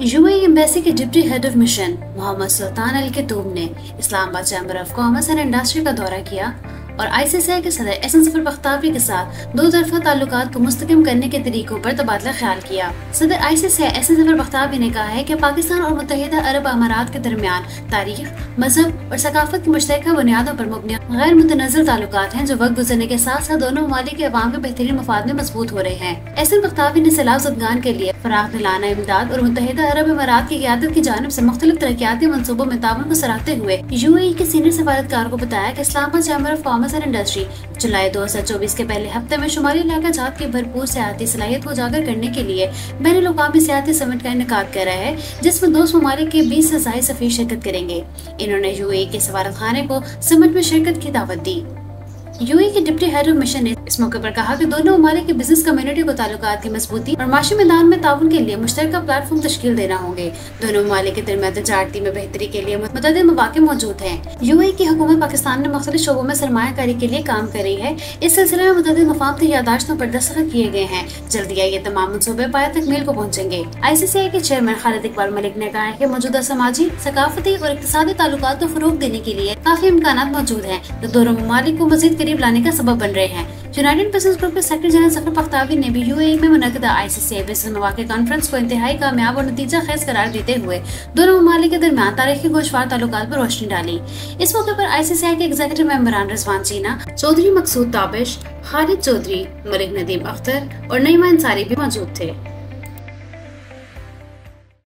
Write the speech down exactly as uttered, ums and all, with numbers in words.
UAE embassy के deputy head of mission Mohammad Sultan Al Qatoom ने Islamabad chamber of commerce and industry का दौरा किया और आईसीसीआई के सदर एहसन जफर बख्तावरी के साथ दो तरफा ताल्लुकात को मुस्तकम करने के तरीकों पर तबादला ख्याल किया। सदर आईसीसीआई एहसन जफर बख्तावरी ने कहा है कि पाकिस्तान और मुत्तहिदा अरब अमारात के दरमियान तारीख, मजहब और सकाफत की मुश्तरका बुनियादों पर मबनी गैर मुतनज़िल ताल्लुकात हैं, जो वक्त गुजरने के साथ साथ दोनों ममालिक के अवाम के बेहतरीन मफाद में मजबूत हो रहे हैं। एहसन बख्तावरी ने सैलाब ज़दगान के लिए फराख दिलाना इमदाद और मुत्तहिदा अरब अमारात की क़यादत की जानिब से मुख्तलिफ तरक्याती मनसूबों में ताउन को सराहते हुए यूएई के सीनियर सफारतकार को बताया कि Islamabad chamber of commerce and industry जुलाई दो हजार चौबीस के पहले हफ्ते में शुमाली इलाका जात की भरपूर सियाती सलाहियत को उजागर करने के लिए बैनुल अक़वामी सियाती समिट का इनेकाद कर रहा है, जिसमें दोस्त ममालिक के बीस से ज़ायद सफ़ीर शिरकत करेंगे। इन्होंने यूएई के सफारत खाने को समिट में शिरकत की दावत दी। यूएई के डिप्टी हेड ऑफ मिशन ने इस मौके पर कहा कि दोनों ममालिक की बिजनेस कम्युनिटी को ताल्लुकात की मजबूती और माशी मैदान में ताउन के लिए मुश्तरका प्लेटफॉर्म तश्कील देना होंगे। दोनों ममालिक के दरमियान तजारती में बेहतरी के लिए मुतअद्दिद मौक़े मौजूद हैं। यूएई की हुकूमत पाकिस्तान में मुख्तलिफ शोबों में सरमायाकारी के लिए काम कर रही है। इस सिलसिले में मुतअद्दिद मफाहमती यादाश्तों पर दस्तखत किए गए हैं। जल्दी ये तमाम मनसूबे पाया तकमील को पहुँचेंगे। आईसीसीआई के चेयरमैन खालिद इकबाल मलिक ने कहा है कि मौजूदा समाजी, सकाफती और इक़्तिसादी ताल्लुकात को फ़रोग़ देने के लिए काफी इम्कानात मौजूद हैं, जो दोनों ममालिक को मज़ीद करीब लाने का सबब बन रहे हैं। यूनाइटेड बिजनेस ग्रुप के सेक्रेटरी जनरल जफर बख्तावरी ने भी यूएई में मुनक़िदा आईसीसीआई बिजनेस मौक़े कॉन्फ्रेंस को इंतहाई कामयाब और नतीजा खेज करार देते हुए दोनों ममालिक के दरमियान तारीखी गोशवार ताल्लुकात पर रोशनी डाली। इस मौके पर आईसीसीआई के एग्जीक्यूटिव मेंबरान रिजवान जीना, चौधरी मकसूद ताबिश, खालिद चौधरी, मलिक नदीम अख्तर और नईमा अंसारी भी मौजूद थे।